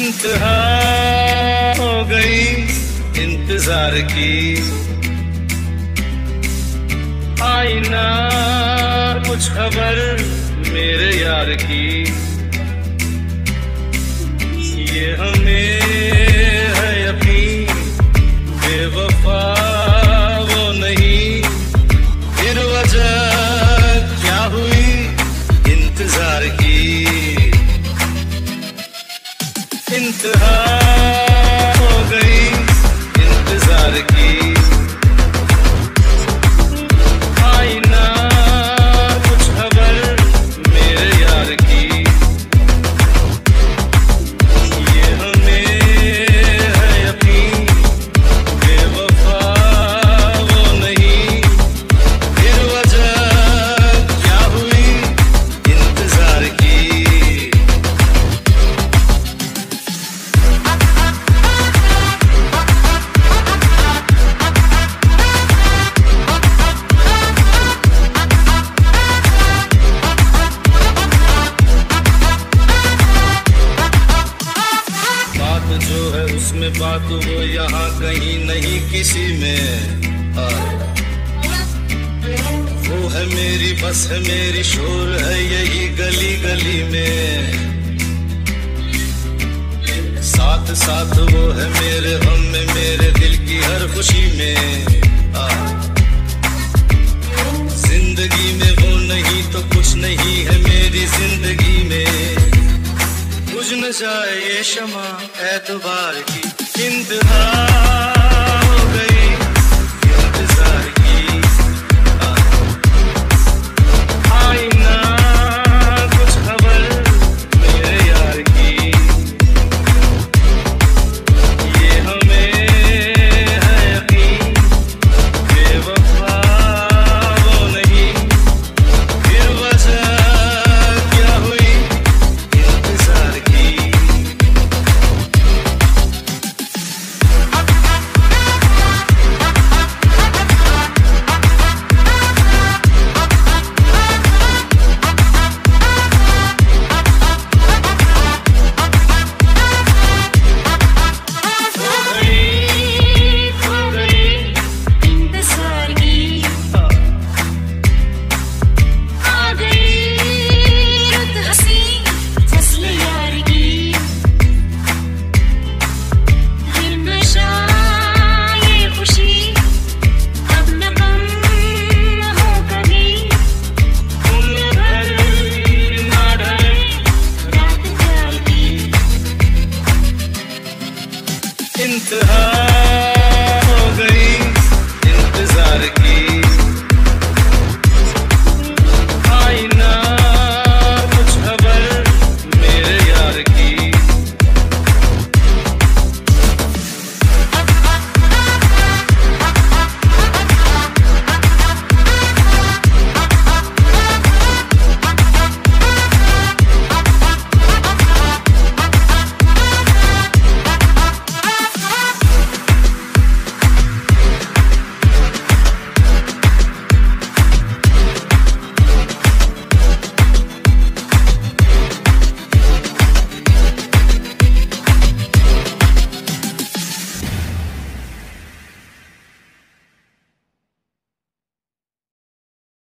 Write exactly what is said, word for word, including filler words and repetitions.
इंतहा हो गई इंतजार की, आई ना कुछ खबर मेरे यार की। ये हमें है यकीन बेवफा वो नहीं, फिर वजह क्या हुई इंतजार की। इंतहा हो गई इंतजार की, आई ना कुछ खबर मेरे यार की। ये हमें है यकीन बेवफा वो नहीं, फिर वजह क्या हुई इंतजार की। जो है उसमें बात वो यहाँ कहीं नहीं किसी में। वो है मेरी बस है मेरी शोर है यही गली गली में। साथ साथ वो है मेरे गम में मेरे दिल की हर खुशी में। जिंदगी में वो नहीं तो कुछ नहीं है मेरी जिंदगी में। बुझ न जाए ये शमा एतबार की, इंतहा हो गई इंतजार की। आई ना कुछ खबर मेरे यार की। ये हमें है यकीन बेवफा वो नहीं, फिर वजह क्या हुई इंतजार की। इंतहा